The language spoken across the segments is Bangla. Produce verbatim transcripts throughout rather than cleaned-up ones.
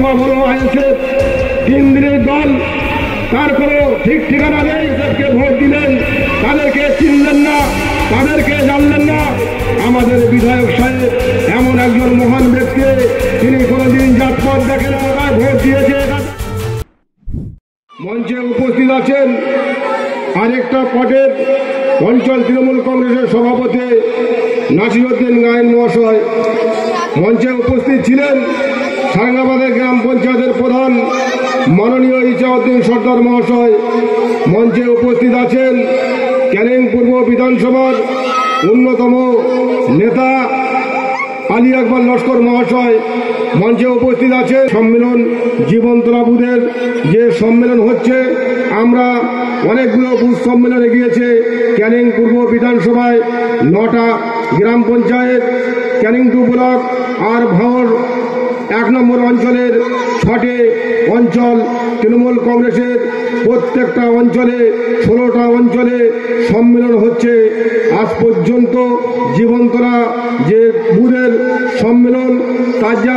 বিধানসভা বড় হয়েছে তিন দিনের দল, তার কোনো ঠিক ঠিকানা নেই। এদেরকে ভোট দিলেন, তাদেরকে চিনলেন না, তাদেরকে জানলেন না। আমাদের বিধায়ক সাহেব এমন একজন মহান ব্যক্তি, তিনি কোনোদিন জাতপাত দেখেন না, তাই ভোট দিয়েছে। মঞ্চে উপস্থিত আছেন আরেকটা পটের অঞ্চল তৃণমূল কংগ্রেসের সভাপতি নাসিরউদ্দিন গায়েন মহাশয়। মঞ্চে উপস্থিত ছিলেন সারঙ্গাবাদের গ্রাম পঞ্চায়েতের প্রধান মাননীয় ইজাউদ্দিন সর্দার মহাশয়। মঞ্চে উপস্থিত আছেন ক্যানিং পূর্ব বিধানসভার অন্যতম নেতা আলী আকবর লস্কর মহাশয়। মঞ্চে উপস্থিত আছে সম্মেলন জীবন্তরা বুথের যে সম্মেলন হচ্ছে, আমরা অনেকগুলো বুথ সম্মেলনে গিয়েছে। ক্যানিং পূর্ব বিধানসভায় নটা গ্রাম পঞ্চায়েত, ক্যানিং টু ব্লক আর ভাঙর এক নম্বর অঞ্চলের ছটে অঞ্চল তৃণমূল কংগ্রেসের প্রত্যেকটা অঞ্চলে ষোলোটা অঞ্চলে সম্মেলন হচ্ছে। আজ পর্যন্ত জীবন্তরা যে বুথের সম্মেলন তার যা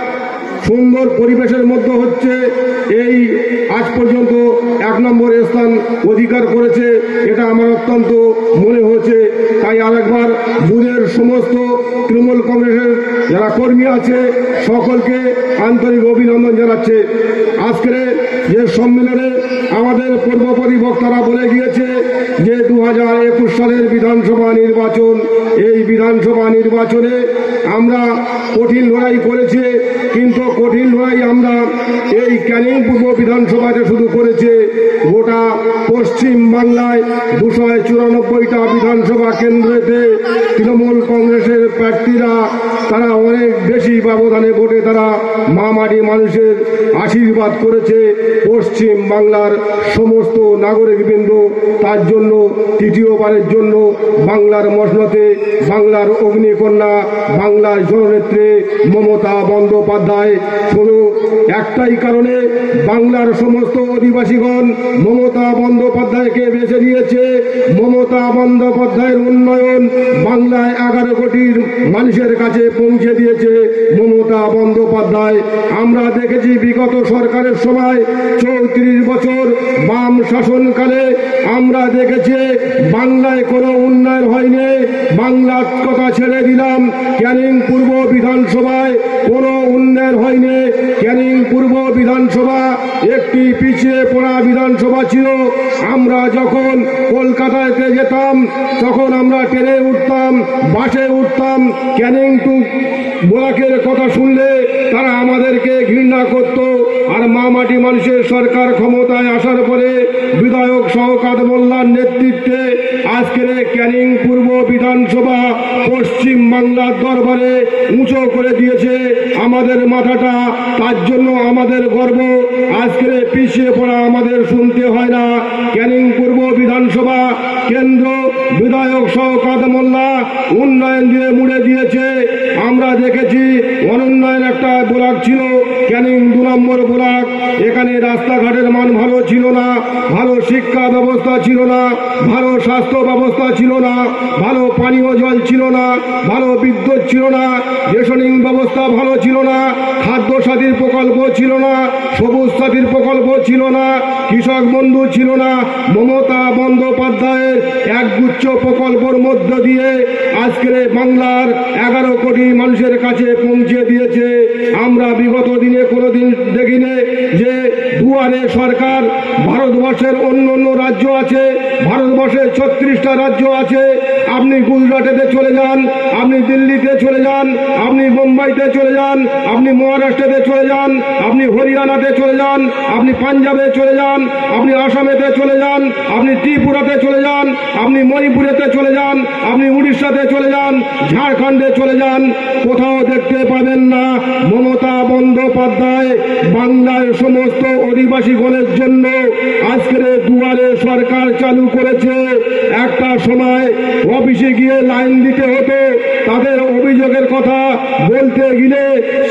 সুন্দর পরিবেশের মধ্যে হচ্ছে, এই আজ পর্যন্ত এক নম্বর স্থান অধিকার করেছে, এটা আমার অত্যন্ত মনে হয়েছে। তাই আরেকবার বুথের সমস্ত তৃণমূল কংগ্রেসের যারা কর্মী আছে সকলকে আন্তরিক অভিনন্দন জানাচ্ছে। আজকের যে সম্মেলনে আমাদের পূর্বপরি বক্তারা বলে গিয়েছে যে দু হাজার একুশ সালের বিধানসভা নির্বাচন, এই বিধানসভা নির্বাচনে আমরা কঠিন লড়াই করেছি, কিন্তু কঠিন লড়াই আমরা এই ক্যানিং পূর্ব বিধানসভাতে শুধু করেছে, গোটা পশ্চিম বাংলায় দুশো চুরানব্বইটা বিধানসভা কেন্দ্রেতে তৃণমূল কংগ্রেসের প্রার্থীরা তারা অনেক বেশি ব্যবধানে ভোটে তারা মামাটি মানুষের আশীর্বাদ করেছে। পশ্চিম বাংলার সমস্ত নাগরিকবৃন্দ তার জন্য তৃতীয়বারের জন্য বাংলার মসনদে বাংলার অগ্নিকন্যা বাংলার জননেত্রী মমতা বন্দ্যোপাধ্যায়, শুধু একটাই কারণে বাংলার সমস্ত অধিবাসীগণ মমতা বন্দ্যোপাধ্যায়কে বেছে নিয়েছে। মমতা বন্দ্যোপাধ্যায়ের উন্নয়ন বাংলায় এগারো কোটির মানুষের কাছে পৌঁছে দিয়েছে মমতা বন্দ্যোপাধ্যায়। আমরা দেখেছি বিগত সরকারের সময় চৌত্রিশ বছর বাম শাসনকালে আমরা দেখেছি বাংলায় কোনো উন্নয়ন হয়নি। বাংলার কথা ছেড়ে দিলাম, ক্যানিং পূর্ব বিধানসভায় কোনো উন্নয়ন হয়নি। ক্যানিং পূর্ব বিধানসভা একটি পিছিয়ে পড়া বিধানসভা ছিল। আমরা যখন কলকাতাতে যেতাম তখন আমরা ট্রেনে উঠতাম, বাসে উঠতাম, ক্যানিং টু ব্লকের কথা শুনলে তারা আমাদেরকে ঘৃণা করত। আর মামাটি মানুষের সরকার ক্ষমতায় আসার পরে বিধায়ক শওকত মোল্লার নেতৃত্বে আজকের ক্যানিং পূর্ব বিধানসভা পশ্চিম বাংলার দরবারে উঁচু করে দিয়েছে আমাদের মাথাটা। তার জন্য আমাদের গর্ব। আজকের পিছিয়ে পড়া আমাদের শুনতে হয় না। ক্যানিং পূর্ব বিধানসভা কেন্দ্র বিধায়ক শওকত মোল্লা উন্নয়ন দিয়ে মুড়ে দিয়েছে। আমরা দেখেছি অনুন্নয়ন একটা ব্লক ছিল ক্যানিং দু নম্বর ব্লক, এখানে রাস্তাঘাটের মান ভালো ছিল না, ভালো শিক্ষা ব্যবস্থা ছিল না, ভালো স্বাস্থ্য ব্যবস্থা ছিল না, ভালো পানীয় জল ছিল না, ভালো বিদ্যুৎ ছিল না, রেশনিং ব্যবস্থা ভালো ছিল না, খাদ্য সাথীর প্রকল্প ছিল না, সবুজ সাথীর প্রকল্প ছিল না, কৃষক বন্ধু ছিল না। মমতা বন্দ্যোপাধ্যায়ের একগুচ্ছ প্রকল্পের মধ্য দিয়ে আজকের বাংলার এগারো কোটি মানুষের কাছে পৌঁছে দিয়েছে। আমরা বিগত দিনে কোনোদিন দেখিনি যে দুয়ারে সরকার। ভারতবর্ষের অন্য অন্য রাজ্য আছে, ভারতবর্ষের ছত্রিশটা রাজ্য আছে। আপনি গুজরাটেতে চলে যান, আপনি দিল্লিতে চলে যান, আপনি মুম্বাইতে চলে যান, আপনি মহারাষ্ট্রেতে চলে যান, আপনি হরিয়ানাতে চলে যান, আপনি পাঞ্জাবে চলে যান, আপনি আসামেতে চলে যান, আপনি ত্রিপুরাতে চলে যান, আপনি মণিপুরেতে চলে যান, আপনি উড়িষ্যাতে চলে যান, ঝাড়খণ্ডে চলে যান, কোথাও দেখতে পাবেন না মমতা বন্দ্যোপাধ্যায় বাংলার সমস্ত অধিবাসীগণের জন্য আজকের দুয়ারে সরকার চালু করেছে। একটা সময় অফিসে গিয়ে লাইন দিতে হতো, তাদের অভিযোগের কথা বলতে গেলে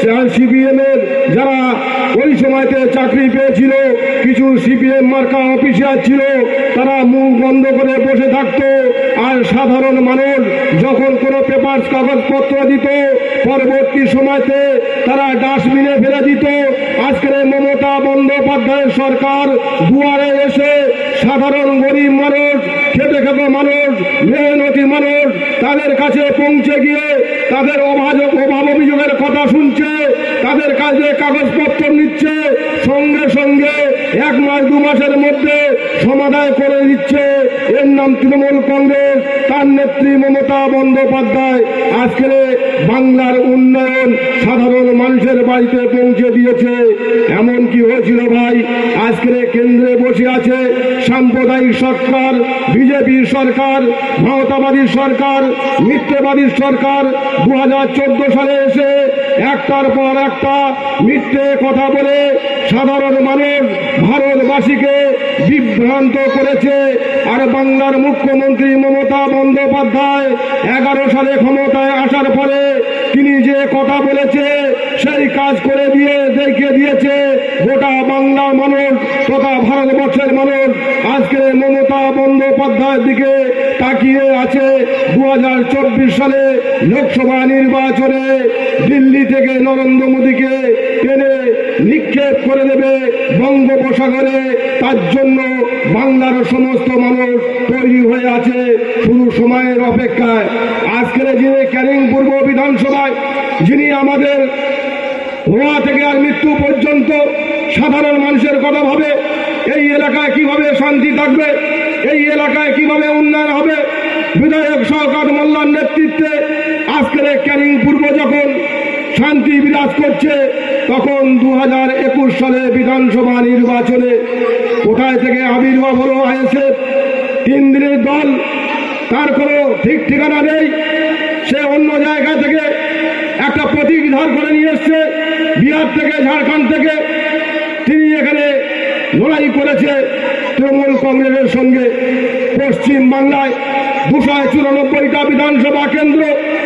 সিপিএম এর যারা ওই সময়তে চাকরি পেয়েছিল, কিছু সিপিএম মার্কা অফিসার ছিল, তারা মুখ বন্ধ করে বসে থাকত। আর সাধারণ মানুষ যখন কোনো পেপার কাগজপত্র দিত পরবর্তী সময়তে তারা ডাস্টবিনে ফেলে দিত। আজ বন্দ্যোপাধ্যায়ের সরকার দুয়ারে এসে সাধারণ গরিব মানুষ, খেটে খেতে মানুষ, মেহনতি মানুষ তাদের কাছে পৌঁছে গিয়ে তাদের অভাব অভাব অভিযোগের কথা শুনছে, তাদের কাছে কাগজপত্র নিচ্ছে, সঙ্গে সঙ্গে এক মাস দু মাসের মধ্যে সমাধান করে দিচ্ছে। এর নাম তৃণমূল কংগ্রেস, তার নেত্রী মমতা বন্দ্যোপাধ্যায় আজকে বাংলার উন্নয়ন সাধারণ মানুষের বাড়িতে পৌঁছে দিয়েছে। এমন কি হয়েছিল ভাই, আজকে কেন্দ্রে বসে আছে সাম্প্রদায়িক সরকার, বিজেপির সরকার, মাওতাবাদী সরকার, মিথ্যেবাদী সরকার। দু হাজার চোদ্দ সালে এসে একটার পর একটা মিথ্যে কথা বলে সাধারণ মানুষ ভারতবাসীকে বিভ্রান্ত করেছে। আর বাংলার মুখ্যমন্ত্রী মমতা বন্দ্যোপাধ্যায় এগারো সালে ক্ষমতায় আসার পরে তিনি যে কথা বলেছে সেই কাজ করে দিয়ে দেখিয়ে দিয়েছে। গোটা বাংলা মানুষ তথা ভারতবর্ষের মানুষ আজকে মমতা বন্দ্যোপাধ্যায়ের দিকে তাকিয়ে আছে। দু হাজার চব্বিশ সালে লোকসভা নির্বাচনে দিল্লি থেকে নরেন্দ্র মোদীকে টেনে নিক্ষেপ করে দেবে বঙ্গোপসাগরে। তার জন্য বাংলার সমস্ত মানুষ তৈরি হয়ে আছে শুধু সময়ের অপেক্ষায়। আজকের যে ক্যানিং পূর্ব বিধানসভায় যিনি আমাদের হওয়া থেকে আর মৃত্যু পর্যন্ত সাধারণ মানুষের কথা ভাবে, এই এলাকায় কিভাবে শান্তি থাকবে, এই এলাকায় কিভাবে উন্নয়ন হবে, বিধায়ক শওকত মোল্লার নেতৃত্বে আজকের ক্যানিং পূর্ব যখন শান্তি বিরাজ করছে, তখন দু হাজার একুশ সালে বিধানসভা নির্বাচনে কোথায় থেকে আবির্ভাব হলো আইএসএফ তিন দিনের দল, তার কোনো ঠিক ঠিকানা নেই। সে অন্য জায়গা থেকে একটা প্রতীক ধার করে নিয়ে এসছে, বিহার থেকে, ঝাড়খণ্ড থেকে। তিনি এখানে লড়াই করেছে তৃণমূল কংগ্রেসের সঙ্গে। পশ্চিম বাংলায় দুশো চুরানব্বইটা বিধানসভা কেন্দ্র,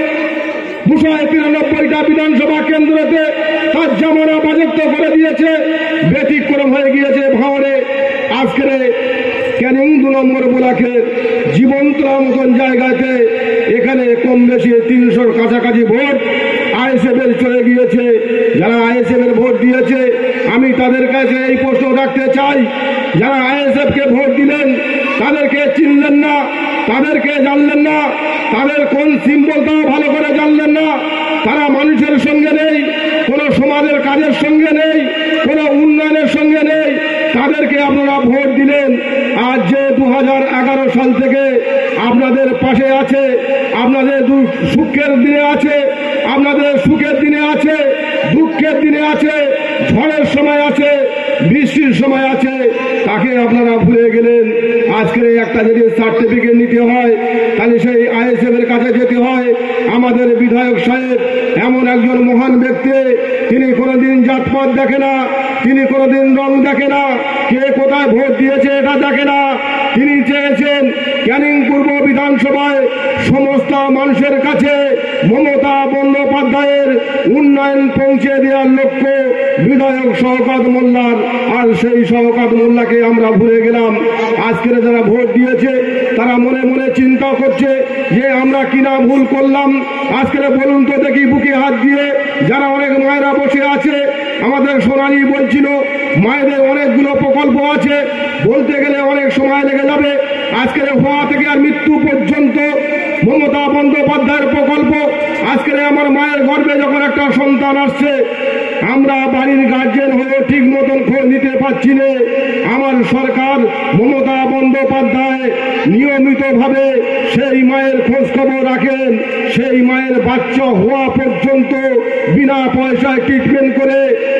দুশো তিরানব্বইটা বিধানসভা কেন্দ্রতে তার জামানা বাজেপ্ত করে দিয়েছে। ব্যতিক্রম হয়ে গিয়েছে ভাঁড়ে। আজকের ক্যানিং দু নম্বর ব্লকের জীবন্তলা মতন জায়গাতে এখানে কম বেশি তিনশোর কাছাকাছি ভোট আইএসএফ এর চলে গিয়েছে। যারা আইএসএফ এর ভোট দিয়েছে আমি তাদের কাছে এই প্রশ্ন রাখতে চাই, যারা আইএসএফ কে ভোট দিলেন তাদেরকে চিনলেন না, তাদেরকে জানলেন না, তাদের কোন সিম্বলটাও ভালো করে জানলেন না। তারা মানুষের সঙ্গে নেই, কোনো সমাজের কাজের সঙ্গে নেই, কোনো উন্নয়নের সঙ্গে নেই। তাদেরকে আপনারা ভোট দিলেন। আজ যে দু হাজার এগারো সাল থেকে আপনাদের পাশে আছে, আপনাদের সুখের দিনে আছে, আপনাদের সুখের দিনে আছে, দুঃখের দিনে আছে, ঝড়ের সময় আছে, বৃষ্টির সময় আছে, তাকে আপনারা ভুলে গেলেন। আজকে একটা যদি সার্টিফিকেট নিতে হয় তাহলে সেই আইএসএফ এর কাছে যেতে হয়। আমাদের বিধায়ক সাহেব এমন একজন মহান ব্যক্তি, তিনি কোনোদিন জাতপাত দেখে না, তিনি কোনোদিন রং দেখে না, কে কোথায় ভোট দিয়েছে এটা দেখে না। তিনি চেয়েছেন ক্যানিং পূর্ব বিধানসভায় সমস্ত মানুষের কাছে মমতা বন্দ্যোপাধ্যায়ের উন্নয়ন পৌঁছে দেওয়ার লক্ষ্য বিধায়ক শওকত মোল্লার। আর সেই শওকত মোল্লাকে আমরা ভুলে গেলাম। আজকের যারা ভোট দিয়েছে তারা মনে মনে চিন্তা করছে যে আমরা কিনা ভুল করলাম। আজকের বলুন তো দেখি বুকে হাত দিয়ে, যারা অনেক মায়েরা বসে আছে, আমাদের সোনালী বলছিল মায়েদের অনেকগুলো প্রকল্প আছে, বলতে গেলে অনেক সময় লেগে যাবে। আজকের হওয়া থেকে আর মৃত্যু পর্যন্ত মমতা বন্দ্যোপাধ্যায়ের প্রকল্প। আজকের আমার মায়ের গর্ভে যখন একটা সন্তান আসছে, আমরা বাড়ির গার্জেন হয়ে ঠিক মতন খোঁজ নিতে পারছি না। আমার সরকার মমতা বন্দ্যোপাধ্যায় নিয়মিতভাবে সেই মায়ের খোঁজ খবর রাখেন, সেই মায়ের বাচ্চা হওয়া পর্যন্ত বিনা পয়সায় ট্রিটমেন্ট করে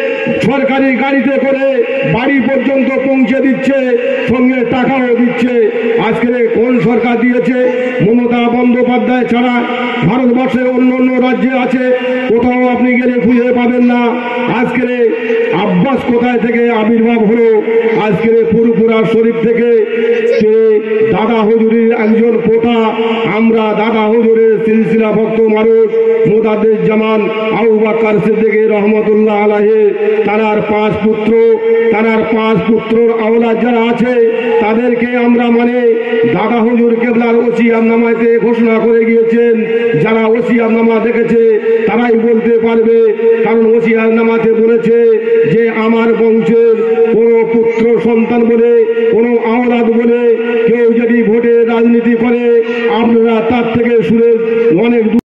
সরকারি গাড়িতে করে বাড়ি পর্যন্ত পৌঁছে দিচ্ছে, সঙ্গে টাকাও দিচ্ছে। আজকে কোন সরকার দিয়েছে? মমতা বন্দ্যোপাধ্যায় ছাড়া ভারতবর্ষের অন্য অন্য রাজ্যে আছে, কোথাও আপনি গেলে খুঁজে পাবেন না। আজকে আব্বাস কোথায় থেকে আবির্ভাব হলো? আজকে পুরপুরা শরীফ থেকে সে দাদা হুজুরের একজন পোতা। আমরা দাদা হুজুরের সিলসিলা ভক্ত মানুষ মুদাদ্দেস জামান আবু বকর সিদ্দিক রহমতুল্লাহ আলাইহি, তারার পাঁচ পুত্র, তারার পাঁচ পুত্রর আওলাদ যারা আছে তাদেরকে আমরা মানে দাদা হুজুর কেবলার ওসিয়াতনামাতে ঘোষণা করে গিয়েছেন। যারা ওসিয়াতনামা দেখেছে তারাই বলতে পারবে, কারণ ওসিয়াতনামাতে বলেছে যে আমার বংশের কোন আপনারা তার থেকে শুনে